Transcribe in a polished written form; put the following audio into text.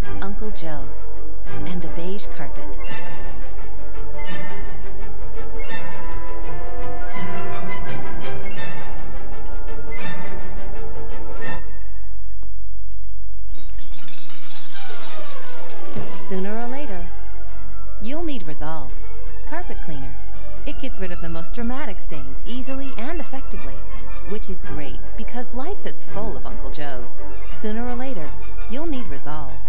Uncle Joe, and the beige carpet. Sooner or later, you'll need Resolve Carpet Cleaner. It gets rid of the most dramatic stains easily and effectively, which is great because life is full of Uncle Joes. Sooner or later, you'll need Resolve.